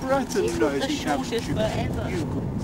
Breton knows the he can have shortest forever. you could